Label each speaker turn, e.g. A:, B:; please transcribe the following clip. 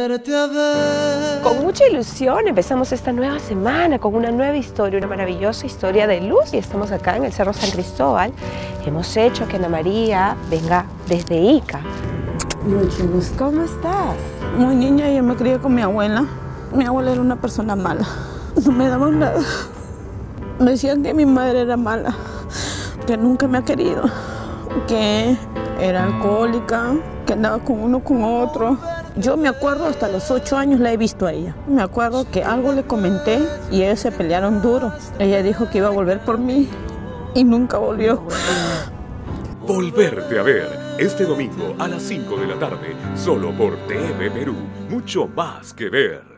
A: volverte a ver.
B: Con mucha ilusión empezamos esta nueva semana con una nueva historia, una maravillosa historia de luz. Y estamos acá en el Cerro San Cristóbal. Hemos hecho que Ana María venga desde Ica.
C: Mucho gusto.
B: ¿Cómo estás?
C: Muy niña yo me crié con mi abuela. Mi abuela era una persona mala. No me daban nada. Me decían que mi madre era mala, que nunca me ha querido, que era alcohólica, que andaba con uno con otro. Yo me acuerdo, hasta los 8 años la he visto a ella. Me acuerdo que algo le comenté y ellos se pelearon duro. Ella dijo que iba a volver por mí y nunca volvió.
D: Volverte a ver este domingo a las 5 de la tarde, solo por TV Perú. Mucho más que ver.